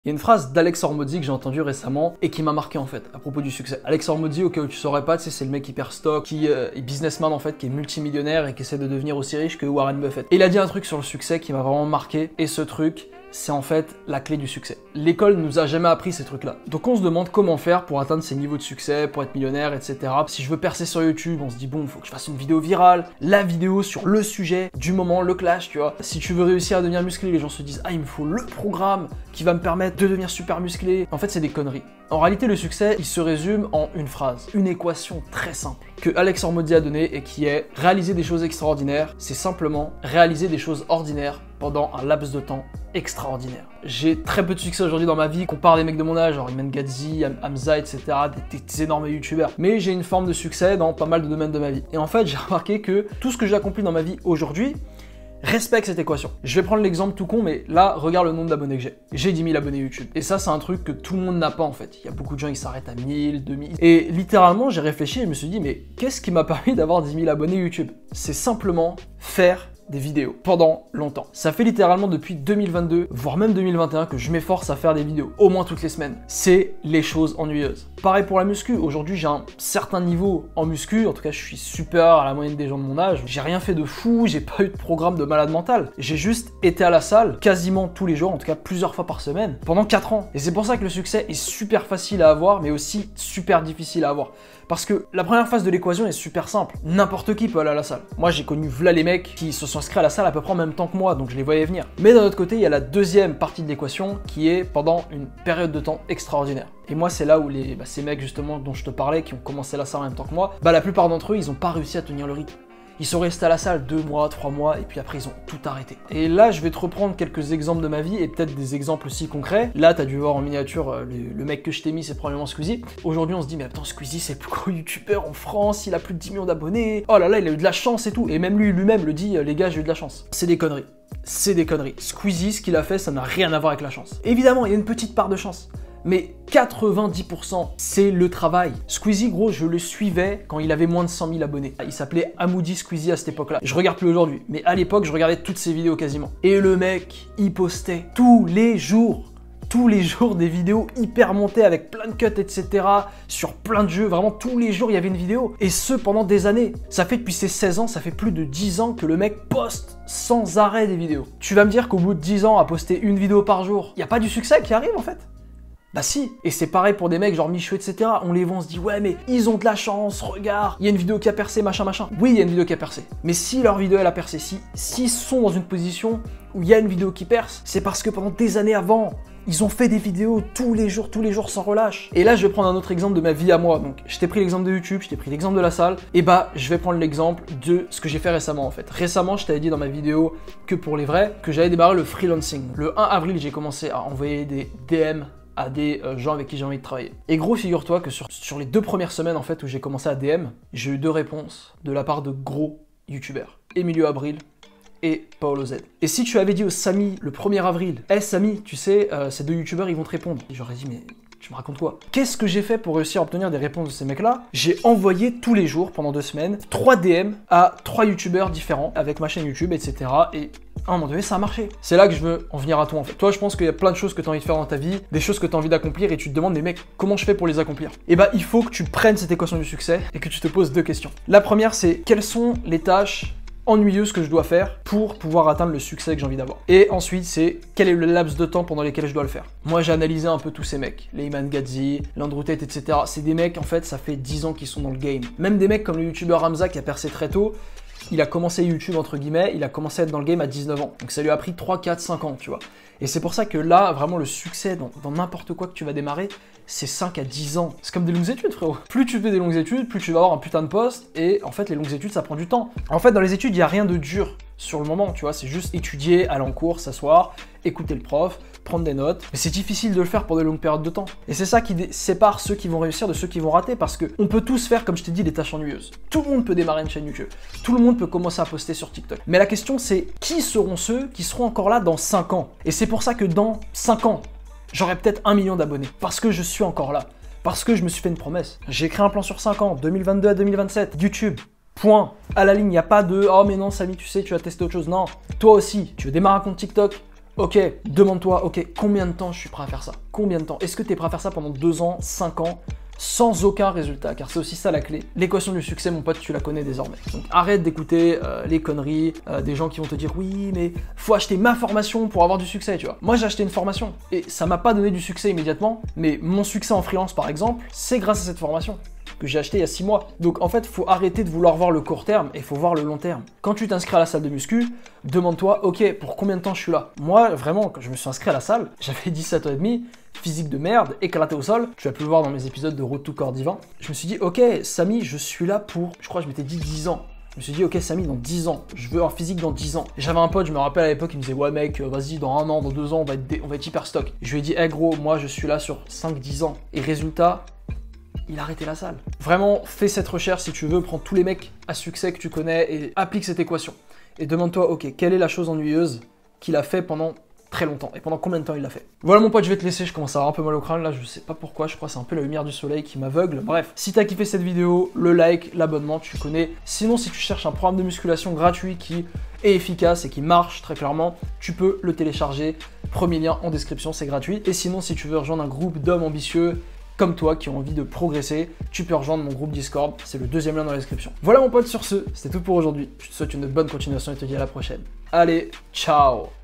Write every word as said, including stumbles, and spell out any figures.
Il y a une phrase d'Alex Hormozi que j'ai entendue récemment et qui m'a marqué en fait à propos du succès. Alex Hormozi, au cas où tu saurais pas, tu sais, c'est le mec hyper stock, qui euh, est businessman en fait, qui est multimillionnaire et qui essaie de devenir aussi riche que Warren Buffett. Et il a dit un truc sur le succès qui m'a vraiment marqué, et ce truc, c'est en fait la clé du succès. L'école nous a jamais appris ces trucs-là. Donc on se demande comment faire pour atteindre ces niveaux de succès, pour être millionnaire, et cetera. Si je veux percer sur YouTube, on se dit bon, faut que je fasse une vidéo virale, la vidéo sur le sujet du moment, le clash, tu vois. Si tu veux réussir à devenir musclé, les gens se disent ah, il me faut le programme qui va me permettre de devenir super musclé. En fait, c'est des conneries. En réalité, le succès, il se résume en une phrase, une équation très simple que Alex Hormozi a donnée et qui est réaliser des choses extraordinaires, c'est simplement réaliser des choses ordinaires pendant un laps de temps extraordinaire. J'ai très peu de succès aujourd'hui dans ma vie, compare des mecs de mon âge, genre Iman Gadzhi, Hamza, et cetera, des, des énormes youtubeurs. Mais j'ai une forme de succès dans pas mal de domaines de ma vie. Et en fait, j'ai remarqué que tout ce que j'ai accompli dans ma vie aujourd'hui respecte cette équation. Je vais prendre l'exemple tout con, mais là, regarde le nombre d'abonnés que j'ai. J'ai dix mille abonnés YouTube. Et ça, c'est un truc que tout le monde n'a pas en fait. Il y a beaucoup de gens qui s'arrêtent à mille, deux mille. Et littéralement, j'ai réfléchi et je me suis dit, mais qu'est-ce qui m'a permis d'avoir dix mille abonnés YouTube? C'est simplement faire des vidéos pendant longtemps. Ça fait littéralement depuis deux mille vingt-deux, voire même deux mille vingt et un que je m'efforce à faire des vidéos, au moins toutes les semaines. C'est les choses ennuyeuses. Pareil pour la muscu, aujourd'hui j'ai un certain niveau en muscu, en tout cas je suis supérieur à la moyenne des gens de mon âge. J'ai rien fait de fou, j'ai pas eu de programme de malade mental. J'ai juste été à la salle quasiment tous les jours, en tout cas plusieurs fois par semaine, pendant quatre ans. Et c'est pour ça que le succès est super facile à avoir, mais aussi super difficile à avoir. Parce que la première phase de l'équation est super simple. N'importe qui peut aller à la salle. Moi, j'ai connu v'là les mecs qui se sont inscrits à la salle à peu près en même temps que moi, donc je les voyais venir. Mais d'un autre côté, il y a la deuxième partie de l'équation qui est pendant une période de temps extraordinaire. Et moi, c'est là où les, bah, ces mecs justement dont je te parlais, qui ont commencé la salle en même temps que moi, bah, la plupart d'entre eux, ils n'ont pas réussi à tenir le rythme. Ils sont restés à la salle deux mois, trois mois, et puis après ils ont tout arrêté. Et là, je vais te reprendre quelques exemples de ma vie, et peut-être des exemples aussi concrets. Là, t'as dû voir en miniature, le, le mec que je t'ai mis, c'est probablement Squeezie. Aujourd'hui, on se dit, mais attends, Squeezie, c'est le plus gros youtubeur en France, il a plus de dix millions d'abonnés. Oh là là, il a eu de la chance et tout. Et même lui, lui-même le dit, les gars, j'ai eu de la chance. C'est des conneries. C'est des conneries. Squeezie, ce qu'il a fait, ça n'a rien à voir avec la chance. Évidemment, il y a une petite part de chance. Mais quatre-vingt-dix pour cent, c'est le travail. Squeezie, gros, je le suivais quand il avait moins de cent mille abonnés. Il s'appelait Hamoudi Squeezie à cette époque-là. Je regarde plus aujourd'hui, mais à l'époque, je regardais toutes ses vidéos quasiment. Et le mec, il postait tous les jours. Tous les jours des vidéos hyper montées avec plein de cuts, et cetera. Sur plein de jeux, vraiment tous les jours il y avait une vidéo. Et ce pendant des années. Ça fait depuis ses seize ans, ça fait plus de dix ans que le mec poste sans arrêt des vidéos. Tu vas me dire qu'au bout de dix ans à poster une vidéo par jour, il n'y a pas du succès qui arrive en fait? Bah si, et c'est pareil pour des mecs genre Michou, et cetera. On les voit, on se dit ouais mais ils ont de la chance, regarde, il y a une vidéo qui a percé, machin machin. Oui, il y a une vidéo qui a percé. Mais si leur vidéo elle a percé, si s'ils sont dans une position où il y a une vidéo qui perce, c'est parce que pendant des années avant, ils ont fait des vidéos tous les jours, tous les jours sans relâche. Et là, je vais prendre un autre exemple de ma vie à moi. Donc, je t'ai pris l'exemple de YouTube, je t'ai pris l'exemple de la salle. Et bah, je vais prendre l'exemple de ce que j'ai fait récemment en fait. Récemment, je t'avais dit dans ma vidéo que pour les vrais, que j'avais démarré le freelancing. Le un avril, j'ai commencé à envoyer des D M à des euh, gens avec qui j'ai envie de travailler. Et gros, figure-toi que sur, sur les deux premières semaines en fait où j'ai commencé à D M, j'ai eu deux réponses de la part de gros youtubeurs. Emilio Abril et Paolo Z. Et si tu avais dit au Samy le premier avril, « Hey Samy, tu sais, euh, ces deux youtubeurs, ils vont te répondre. » J'aurais dit, mais tu me racontes quoi? Qu'est-ce que j'ai fait pour réussir à obtenir des réponses de ces mecs-là? J'ai envoyé tous les jours, pendant deux semaines, trois D M à trois youtubeurs différents, avec ma chaîne YouTube, et cetera. Et à un moment donné, ça a marché. C'est là que je veux en venir à toi, en fait. Toi, je pense qu'il y a plein de choses que tu as envie de faire dans ta vie, des choses que tu as envie d'accomplir, et tu te demandes, mais mec, comment je fais pour les accomplir? Et bah, il faut que tu prennes cette équation du succès et que tu te poses deux questions. La première, c'est quelles sont les tâches ennuyeuses que je dois faire pour pouvoir atteindre le succès que j'ai envie d'avoir. Et ensuite, c'est quel est le laps de temps pendant lesquels je dois le faire. Moi, j'ai analysé un peu tous ces mecs, les Iman Gadzhi, l'Andrew Tate, et cetera. C'est des mecs, en fait, ça fait dix ans qu'ils sont dans le game. Même des mecs comme le youtubeur Hamza qui a percé très tôt, il a commencé YouTube entre guillemets, il a commencé à être dans le game à dix-neuf ans. Donc ça lui a pris trois, quatre, cinq ans, tu vois. Et c'est pour ça que là, vraiment, le succès dans n'importe quoi que tu vas démarrer, c'est cinq à dix ans. C'est comme des longues études, frérot. Plus tu fais des longues études, plus tu vas avoir un putain de poste. Et en fait, les longues études, ça prend du temps. En fait, dans les études, il n'y a rien de dur sur le moment, tu vois. C'est juste étudier, aller en cours, s'asseoir, écouter le prof, prendre des notes. Mais c'est difficile de le faire pour de longues périodes de temps. Et c'est ça qui sépare ceux qui vont réussir de ceux qui vont rater. Parce qu'on peut tous faire, comme je t'ai dit, des tâches ennuyeuses. Tout le monde peut démarrer une chaîne YouTube. Tout le monde peut commencer à poster sur TikTok. Mais la question, c'est qui seront ceux qui seront encore là dans cinq ans? Et c'est pour ça que dans cinq ans, j'aurai peut-être un million d'abonnés. Parce que je suis encore là. Parce que je me suis fait une promesse. J'ai créé un plan sur cinq ans, deux mille vingt-deux à deux mille vingt-sept, YouTube. Point. À la ligne, il n'y a pas de « Oh mais non Samy, tu sais, tu as testé autre chose ». Non. Toi aussi, tu veux démarrer un compte TikTok, Ok, demande-toi, ok, combien de temps je suis prêt à faire ça? Combien de temps? Est-ce que tu es prêt à faire ça pendant deux ans, cinq ans, sans aucun résultat? Car c'est aussi ça la clé. L'équation du succès, mon pote, tu la connais désormais. Donc arrête d'écouter euh, les conneries, euh, des gens qui vont te dire oui, mais faut acheter ma formation pour avoir du succès, tu vois. Moi, j'ai acheté une formation et ça m'a pas donné du succès immédiatement, mais mon succès en freelance, par exemple, c'est grâce à cette formation que j'ai acheté il y a six mois. Donc en fait, faut arrêter de vouloir voir le court terme et faut voir le long terme. Quand tu t'inscris à la salle de muscu, demande-toi, ok, pour combien de temps je suis là? Moi, vraiment, quand je me suis inscrit à la salle, j'avais dix-sept ans et demi, physique de merde, éclaté au sol. Tu vas pu le voir dans mes épisodes de Road to Corps Divin. Je me suis dit, ok, Samy, je suis là pour, je crois que je m'étais dit dix ans. Je me suis dit, ok, Samy, dans dix ans, je veux un physique dans dix ans. J'avais un pote, je me rappelle à l'époque, il me disait, ouais, mec, vas-y, dans un an, dans deux ans, on va être, dé... on va être hyper stock. Je lui ai dit, hey, gros, moi, je suis là sur cinq dix ans. Et résultat, il a arrêté la salle. Vraiment, fais cette recherche si tu veux, prends tous les mecs à succès que tu connais et applique cette équation. Et demande-toi, ok, quelle est la chose ennuyeuse qu'il a fait pendant très longtemps et pendant combien de temps il l'a fait. Voilà mon pote, je vais te laisser, je commence à avoir un peu mal au crâne là, je sais pas pourquoi, je crois que c'est un peu la lumière du soleil qui m'aveugle. Bref, si t'as kiffé cette vidéo, le like, l'abonnement, tu connais. Sinon, si tu cherches un programme de musculation gratuit qui est efficace et qui marche très clairement, tu peux le télécharger. Premier lien en description, c'est gratuit. Et sinon, si tu veux rejoindre un groupe d'hommes ambitieux comme toi qui ont envie de progresser, tu peux rejoindre mon groupe Discord, c'est le deuxième lien dans la description. Voilà mon pote, sur ce, c'était tout pour aujourd'hui. Je te souhaite une bonne continuation et te dis à la prochaine. Allez, ciao!